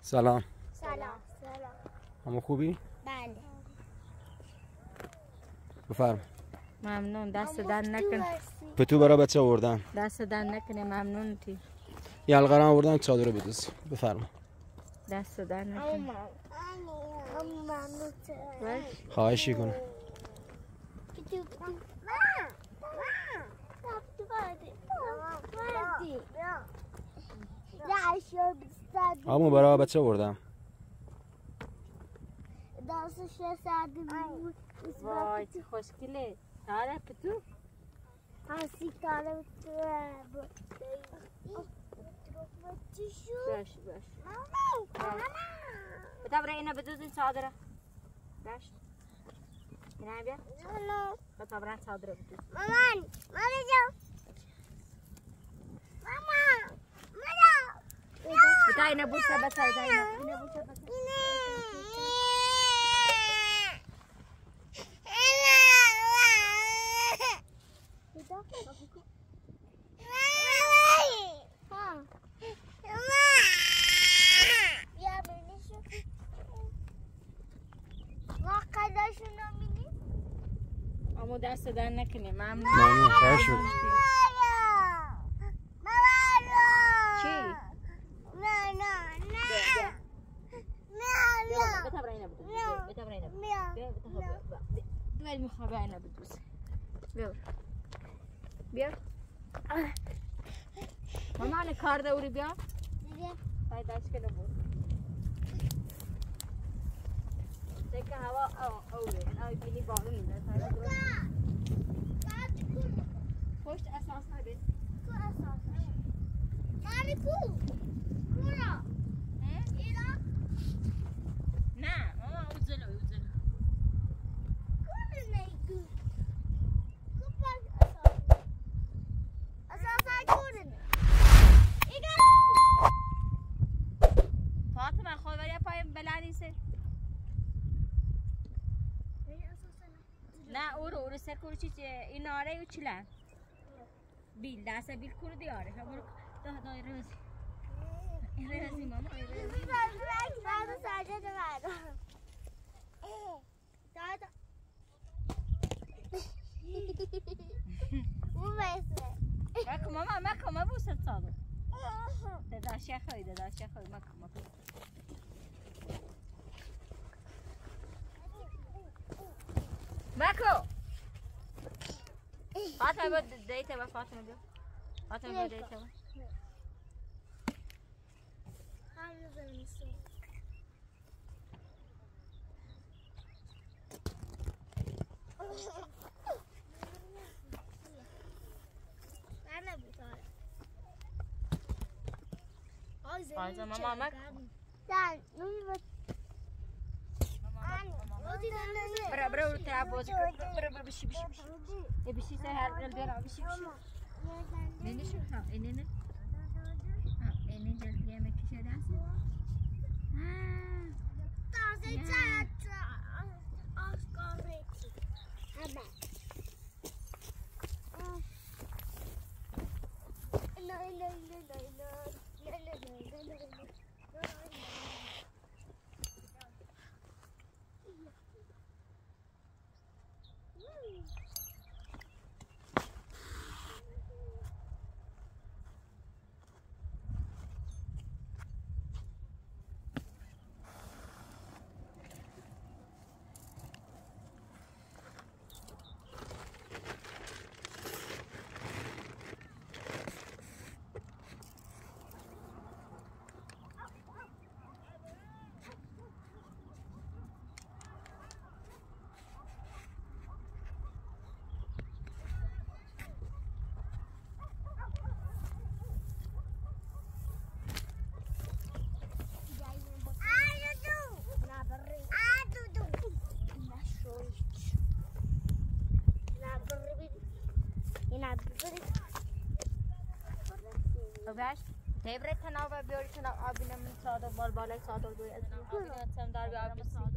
سلام. سلام. همه خوبی؟ بله. بفرم. ممنون. دست در نکن. پتو برای بچه آوردم. دست در نکنه. ممنون تی. یه حلقه رو آوردم چادر رو بدوز. بفرم. دست در نکن. خواهشی کنه. همون برای بچه آوردم. وای چه خوشگله. تاره پتو. هستی تاره پتو. باش باش. بتا برای اینا بدوزین چادره. باش. اینا بیا. بتا برای چادره بدوز. مامان جو. ماما. بتا اینا بوسه بتا اینا بوسه بتا. امو دست در نکنی. ممنون. خواهش میکنم. چی؟ بتا برای اینا بدوز. بتا برای اینا بدوز. دوال میخواه برای اینا بدوز. بیا. مامان کار دوری بیا. پای دست کنه بود. دیگه هوا اوره. نه بینی بارون میاد. پشت اساس نبید. تو اساس. مالی کو. کورا. اینا. نه ماما اوزلو. کور نیگو. کوپا اساس کور نه. فاطمه خود برای پای بلندیسه. نه اورو سکور چی این آره و چیلن بیل دست بیل کور دیاره همون ده رازی ماما دادا ساجد دادا اون بسه ماما بوسه صادو داداش خوی ماما ماکو فاطمه بود دیتا با فاطمه بیا دیتا با فاطمه ماما ماکو دان نمی بود برو تلعب بازی برو بشی بشی سه هر دل بیار بشی نه شو ها اینه دل یه مکیشه دست تازه چات آسکاریتی اما نه باش تبرت تناوب بیاری تناوب آبی نمی ساده بالای ساده دوی از آبی نمی‌تونم دار به آبی ساده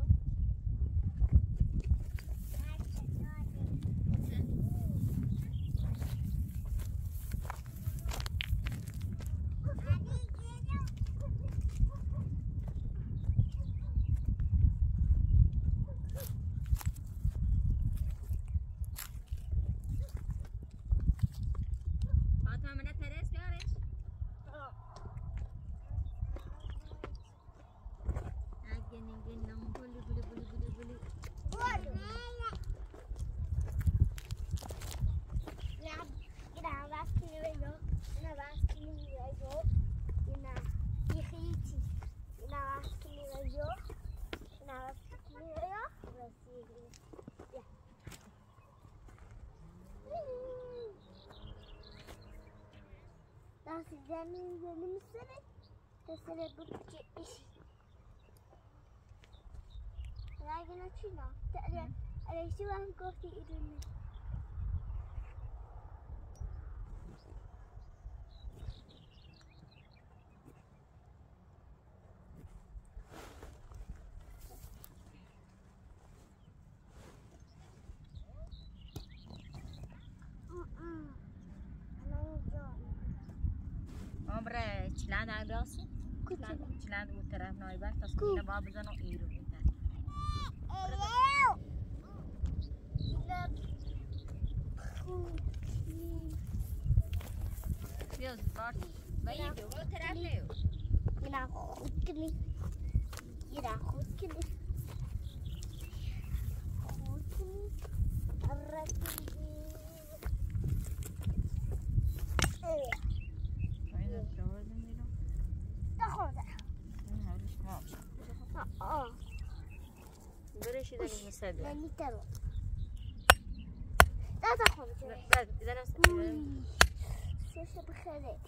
Benim misin? Tesere bu iş. Lagi na China. Ada siwang kopi idun. عمره چند عباسی؟ چند اون طرف نایبر پس اینه با بزنم ایرو اینتر بیاز بارت باید بیو اون طرف نیو اینا خود کنی خود کنی برشي ده المسدس لاني ترى لا تخرج بس اذا نفس شو بخير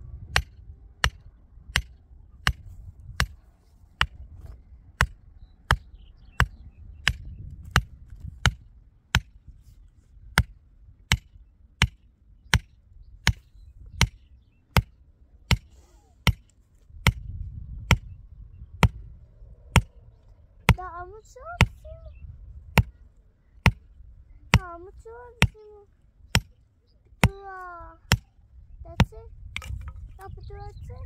That's it. That's it.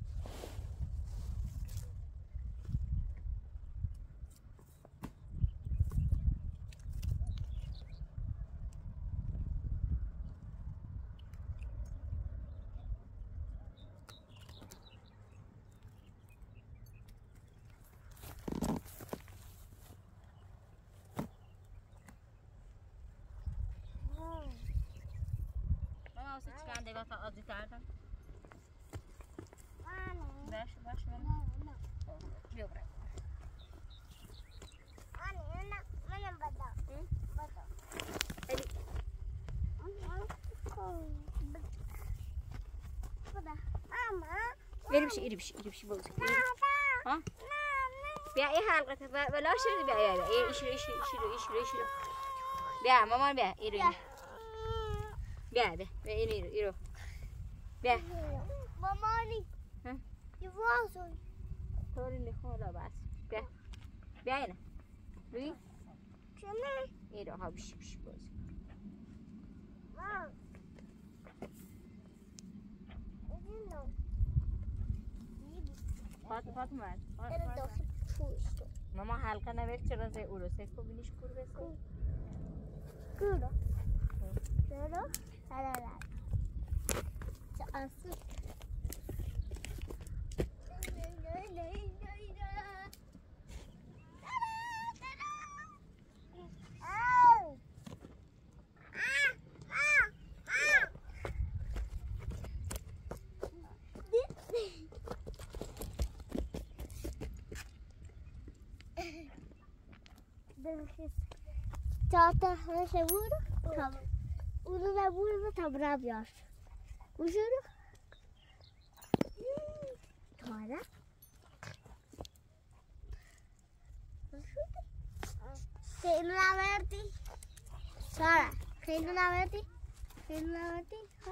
چند دقیقه تا آزی کردم باشه بیا برای منم بدا بیا بشی بوزی ها بیا این حلقه بلا شده بیا ایشو بیا مامان بیا ایرو بیا ایرو بیا مامانی یوازو طوری نخوالا بس بیا اینه روی چنه ایرو ها بشی بوزی فاطمه ماما حلقه نوشت چرا زی اورو سیکو بینیش کور بسی کورو لا اصل Tata seguro? Tamam. Onu da burada tabra yapıyor. Uçuyor. Sonra. Senin verdi. Sonra. Senin verdi. Ha?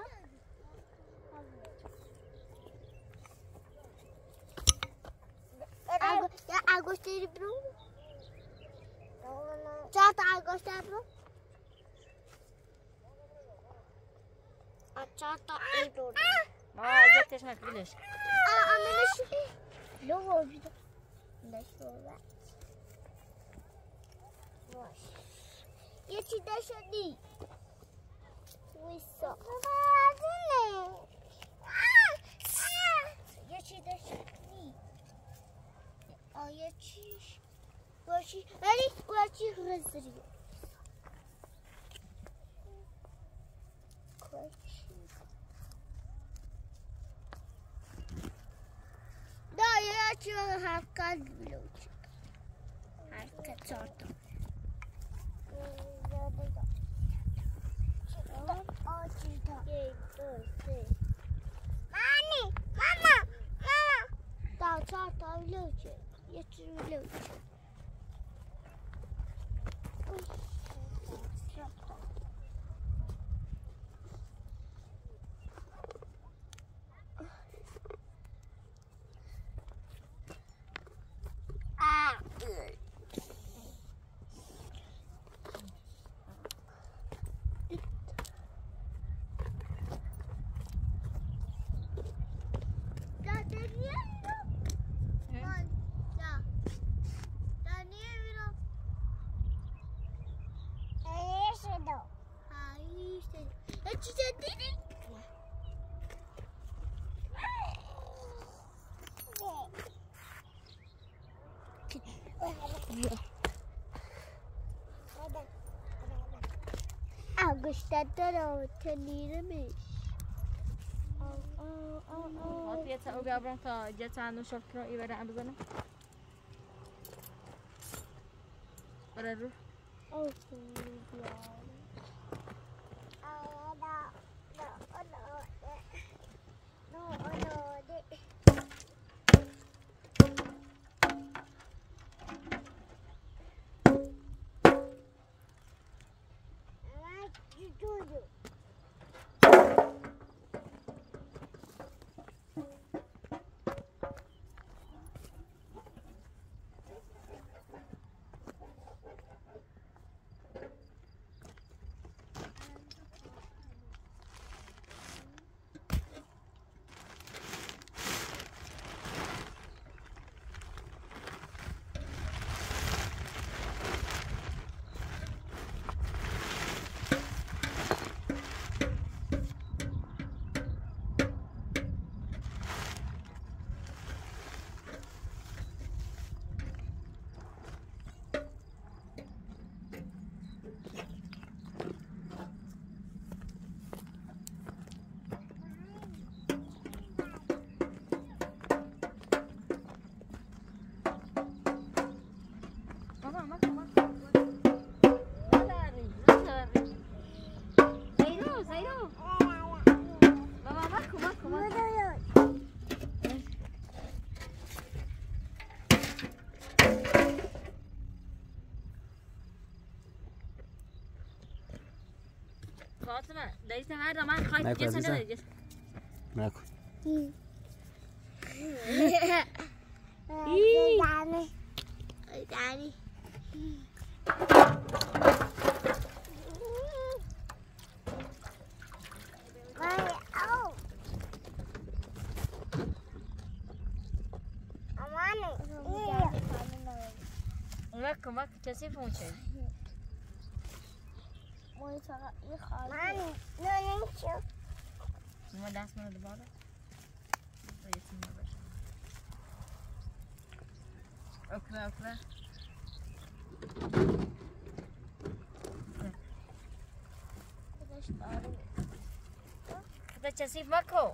Agostini Bruno. Tata Agostini Bruno. Tata Bruno. ازتش نکیلش عملش لو وجود نشوره باش یه چی داشتی ویسا یه چی داشتی یه چیش باشی ولی باشی رزری Da ya harkat bloç. Harkat sortu. Mani. یه چیزی گشتدارم تنیرمش عاطفیت او قبرم تا جت عنو شفت رو ای برام بزنم برا رو فاطمه دایست هر من خواهی جسم نداری نکن دانی کمک کسی پونچه من نمیشم ما دست منو دوباره یتیم باشه اوکلا خدا کسی مکو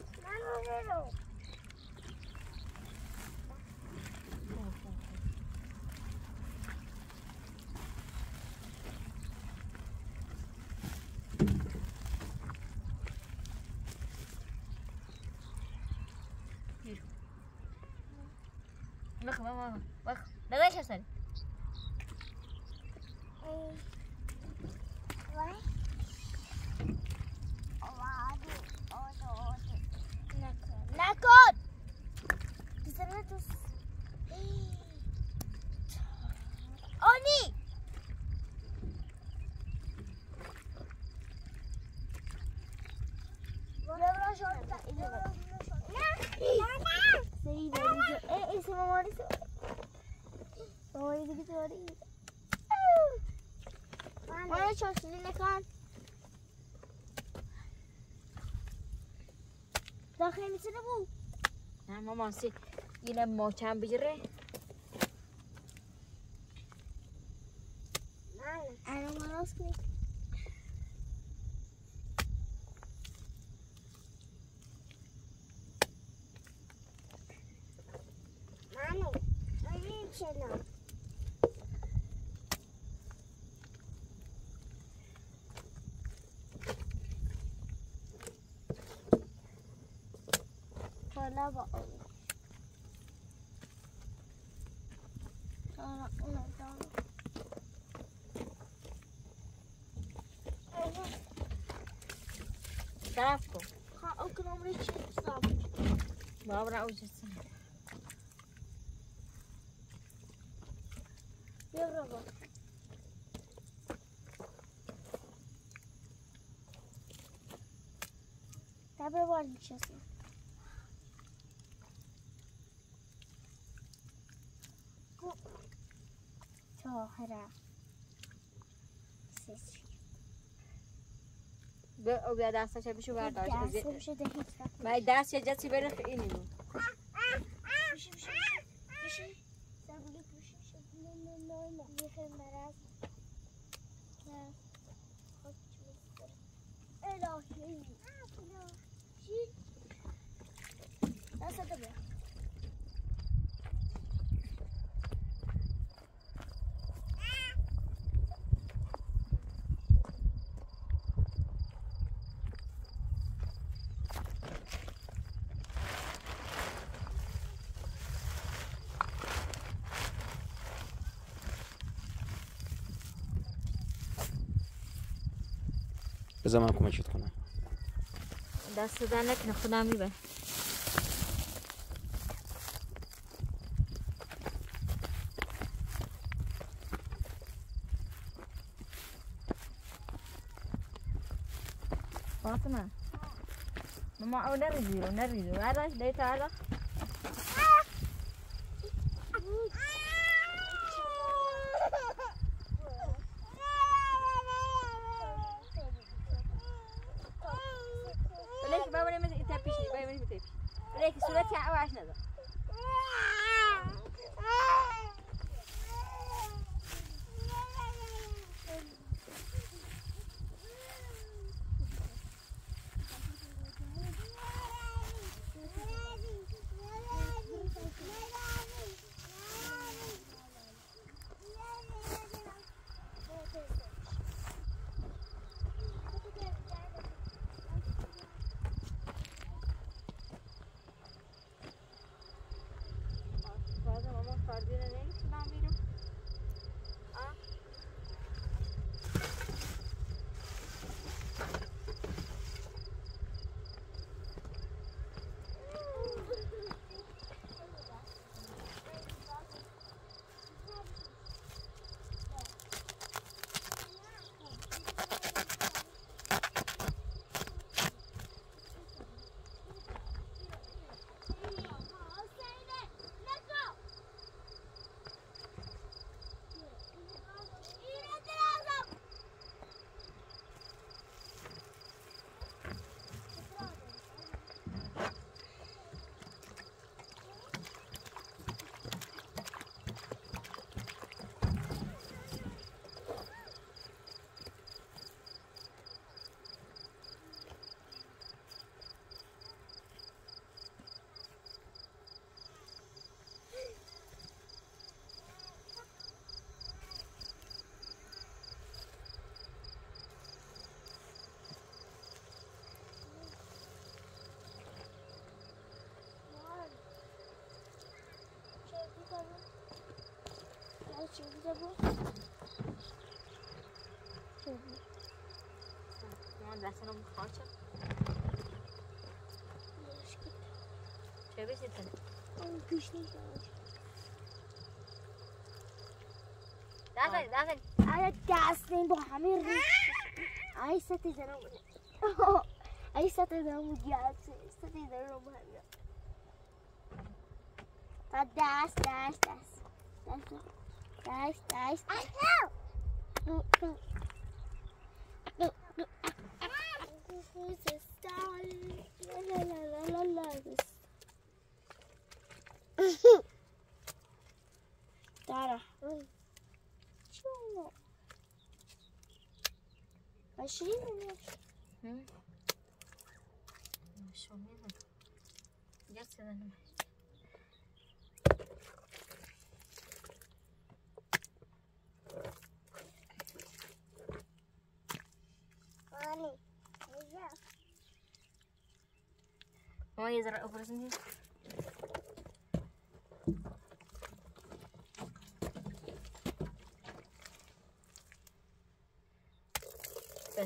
بخ نداش هستن نکن آنی Mana çoşunu ne kan? Dakhil misin bu? نه مامان سی اینم ماچم بگیره Ana malas ki. Mami, öyle içelim. Kola bak. طرف کن ها اون کنم چی صاف بابا اوجسته بیا برو تابه وار میشسته طاهره به او بیا دستش بشو برداشت دست بشه ده هیچ وقت من دست یه جسی بره خیلی نو بشی سبولی بشی نه یه مرض نه خود چیز الهی چی دست بیا بذار من کمکت کنم. دست در نکنه خودم میبر فاطمه ماما او نريدو هذا ديت هذا ليش بابا ليه ما تبيشني بابا ليه ما تبيش ليك سولتي عواش نذا چه بود؟ من دستم خاچه چه بشه تنه اون پیش نیست آیا دست نیم با همین ریش ای ستی زنم ای ستی زنم گیاسی ستی زنم همین تا دست Dara. Чего? Пошли на شو میدونم یه سنم ما یه ذره ابرز میدیم بس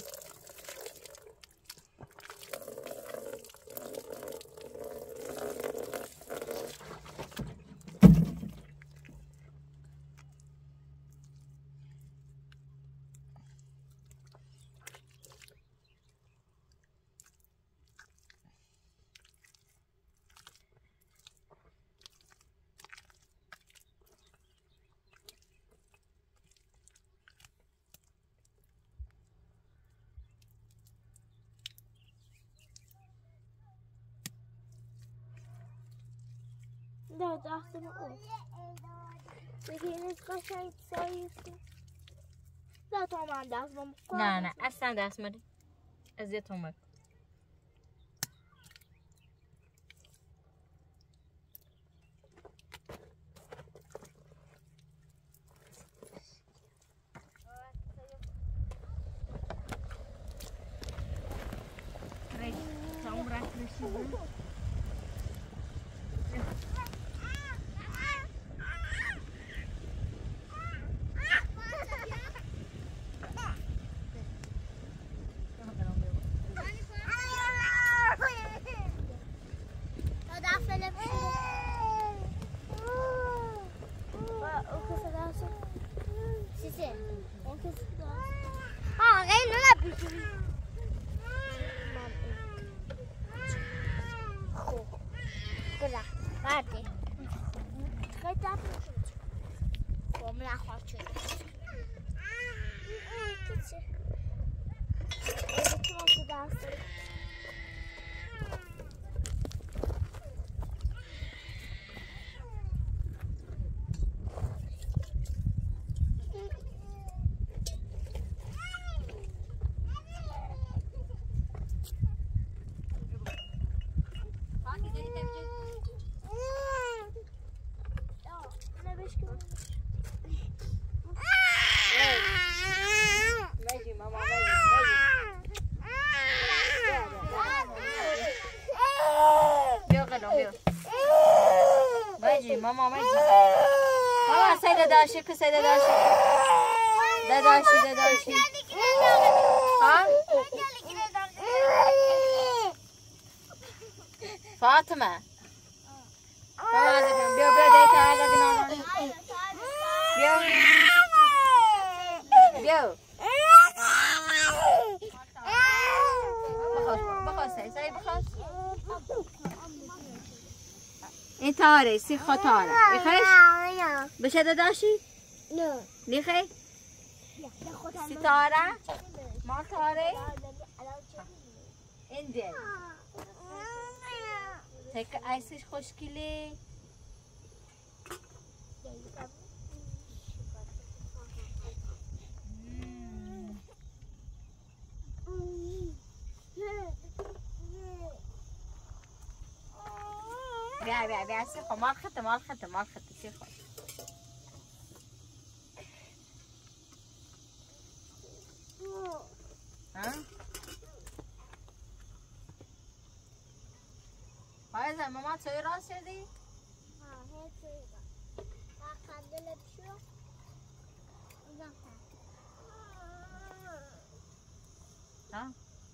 نه دستم اون بگیرید قشنگ سایسته نه تا من دستم نه اصلا دست مری اذیت اومد ماما ماما سیده داشتی که سیده داشتی داداشی ها فاطمه بیا دیتا بیا بخواست سعی بخواست این تاره سی خطاره میخوایش؟ بشه داداشی؟ نه میخوای؟ سی تاره؟ ما تاره؟ این دل تک ایسش خوشگله بیا سیخو مال خطه سیخو ها؟ فایزه ماما توی راست شدی؟ هی توی راست خنده لبشو ها؟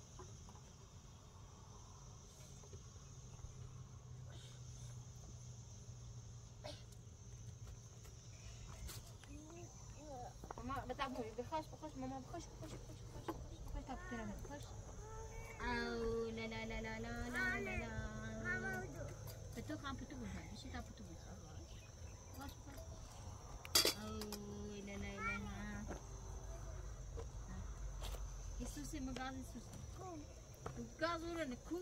بتعبوني بخش ماما بخش تابتنا بخش او لا لا لا لا لا لا لا لا بتوخ عم بتوخ ماشي تاع بتوخ بخش او لا لا لا يسوسي مقاز يسوسي مقاز ولا نكو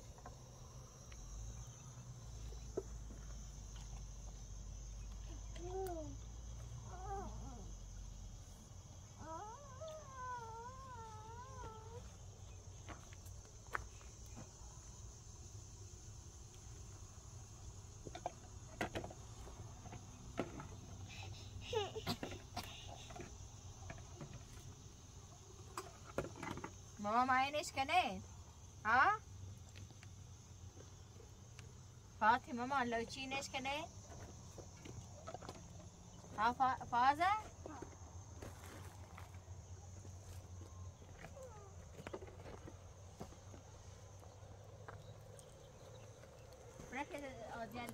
ماما معينش كنات ها فاطمه ماما لو تشينش كنات ها فازه که آجل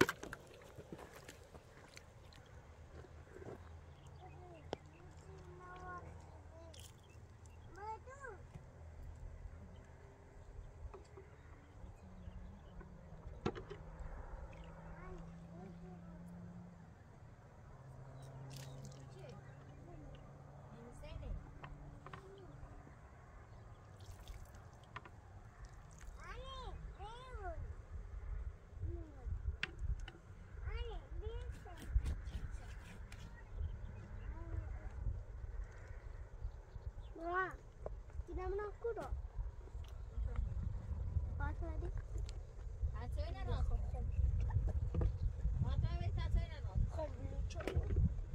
Mama, tidak menakut dok. Pas tadi. تعطينا ناخذ ما تعمل تعطينا ناخذ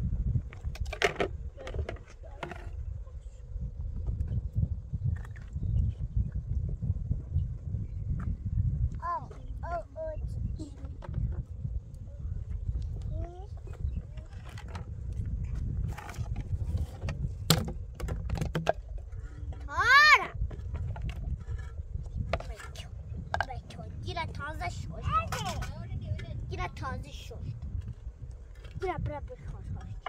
تازه شد. برا بخوش.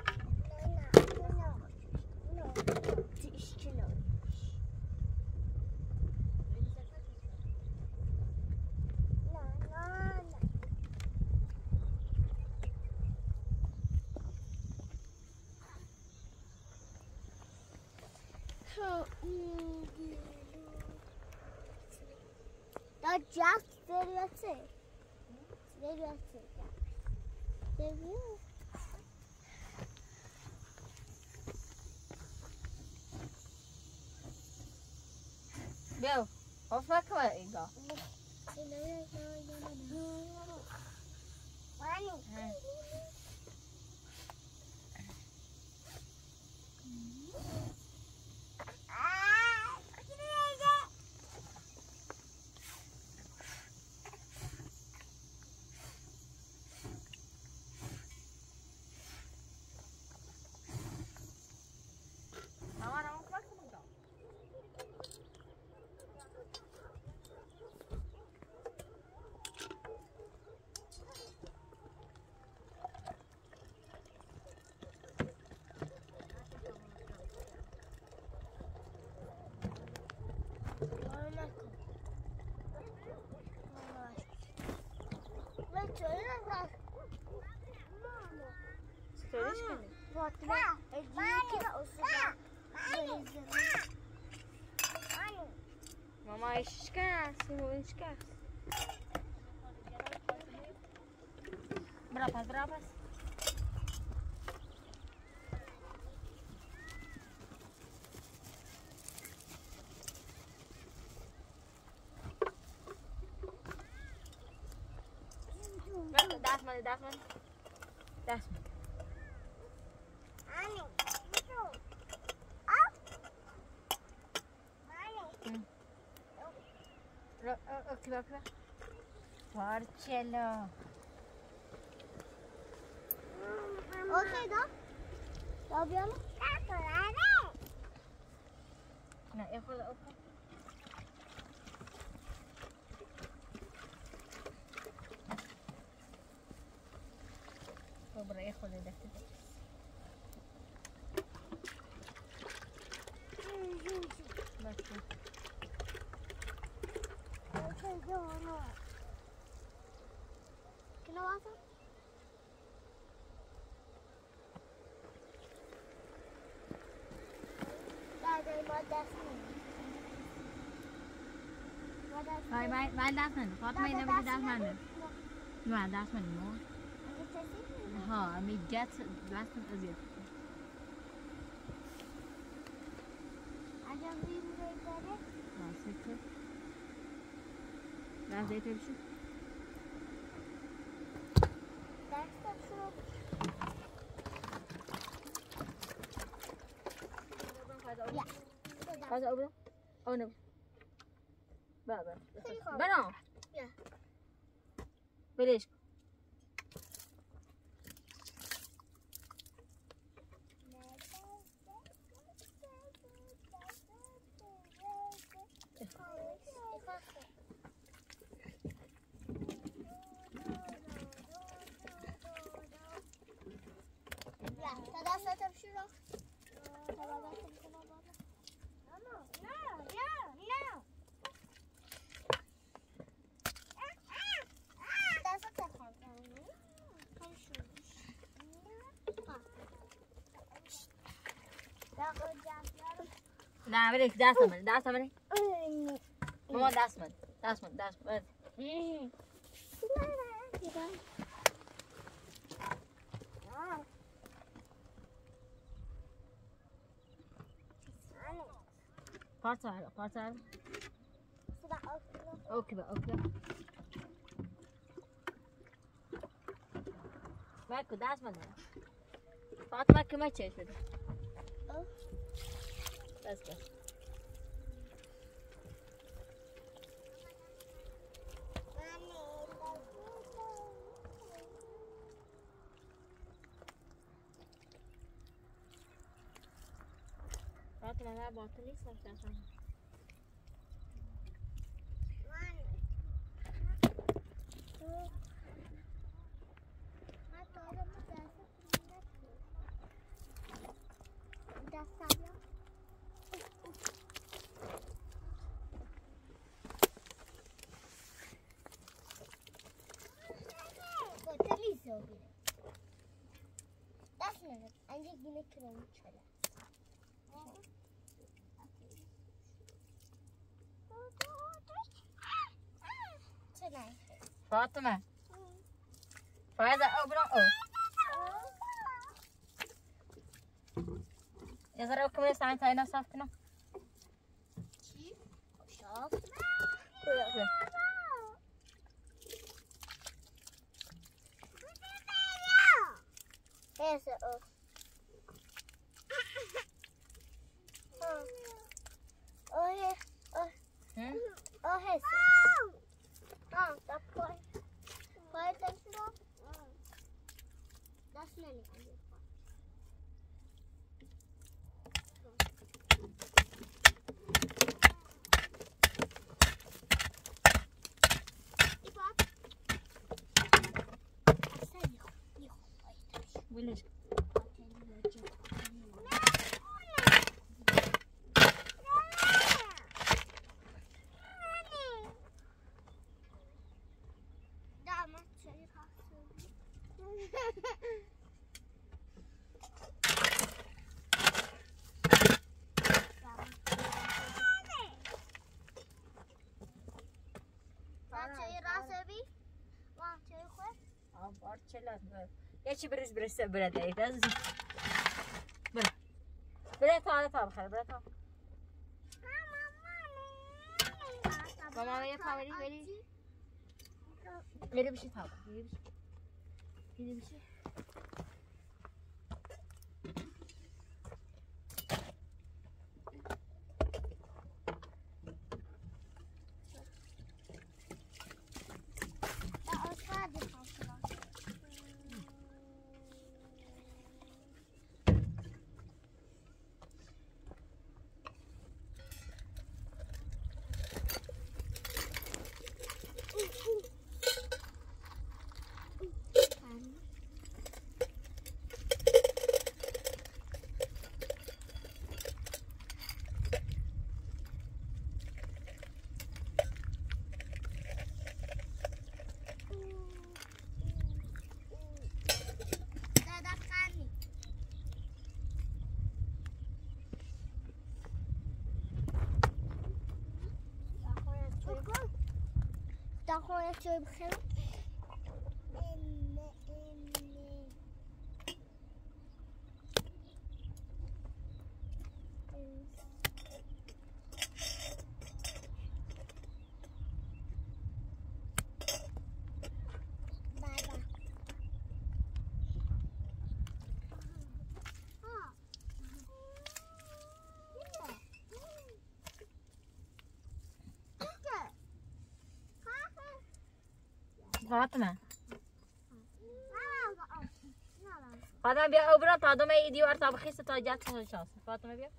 That just seriously. بيو وفاك وإيجا ماما ايش كاس ايش كاس berapa Dasman Okey. Porcello. Okay, dog. Dobbiamo calcolare. No, io quello. Dobra, io quello da te. Basta. ¿Qué no vas a? Vai Dasman. Fatma ina bidi Dasman. Ma Dasman mo. Ha, mi get Dasman azir. Aja film rekare. Ha, sekte. Biraz yeter şu. Derste şunu. Ya. Faz a obra. Oh no. Baba. Bana. Ya. Beleş. نه ولی دست من ماما دست من پارتر اوکی ماکو دست من فاطمه که ما چه شده بس فاطمه نه باطل نیست اصلا فاطمه فايزة أو يا زلمة كم لسه عن تاينا صافتنا شاف وليش يا برس برد ايت از برد تا بخیر برد تا ماما یه فامیلی میری بشی تا میری بشی خواهد چوی بخیر فاطمه بیا او برا تا دم ای دیوار تا بخیسته تا جات شانس فاطمه بیا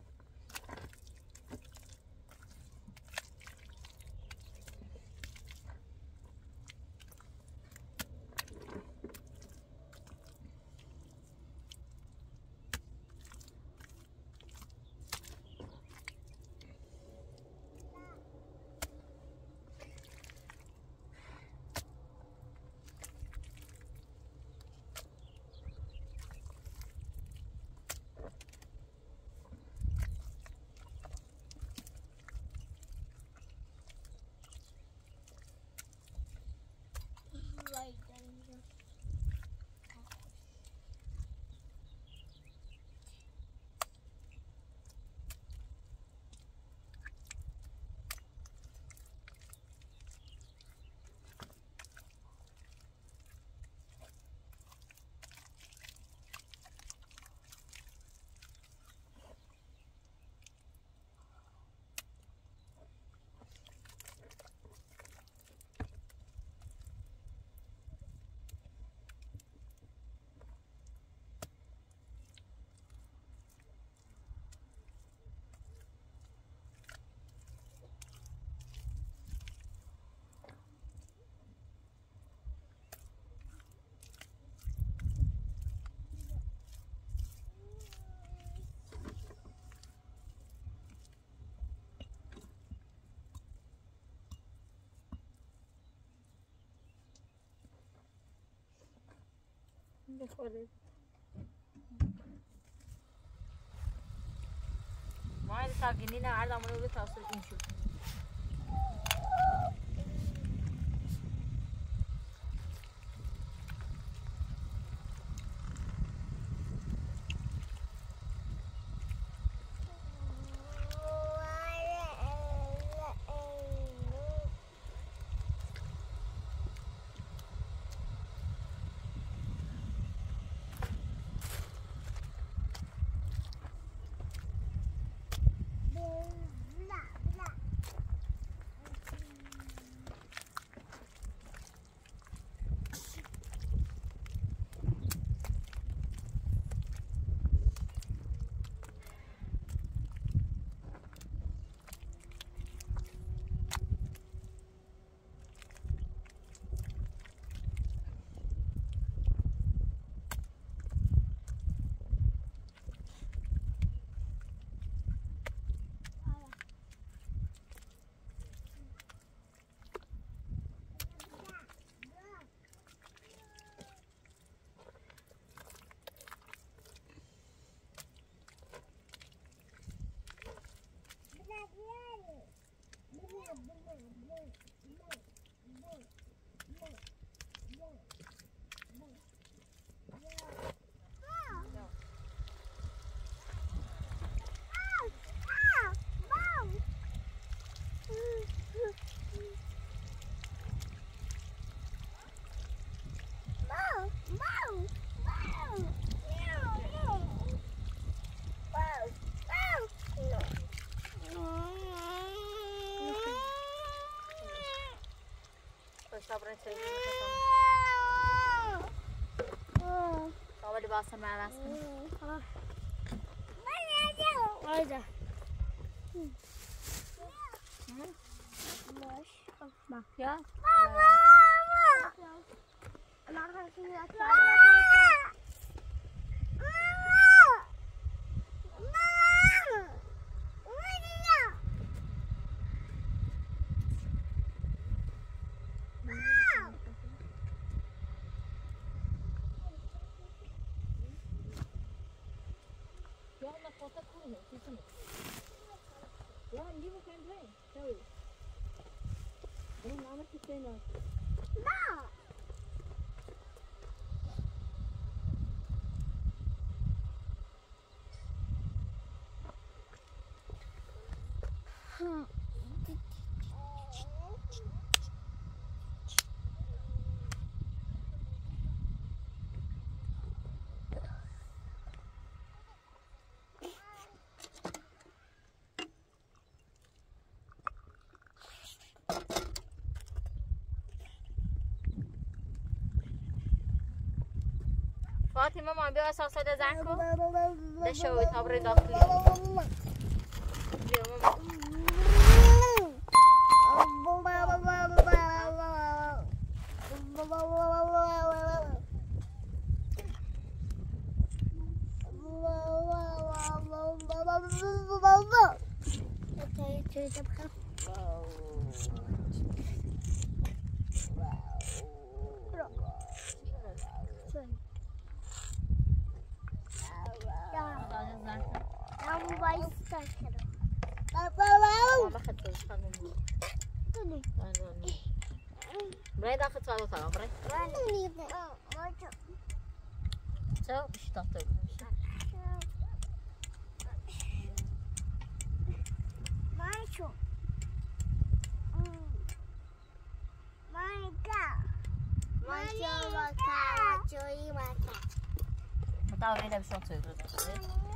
میخوره ما این ساکنین هر رو به تاسو این شد صبرا سوي طول لباسا مع راسك هذا ما يا فاطمه ما بیا اساس صدا زنکو دشوي تبرد داخلي برای داخل صادو تمام برای شو بش تحت ماشو ماشو متعورين بشو تصير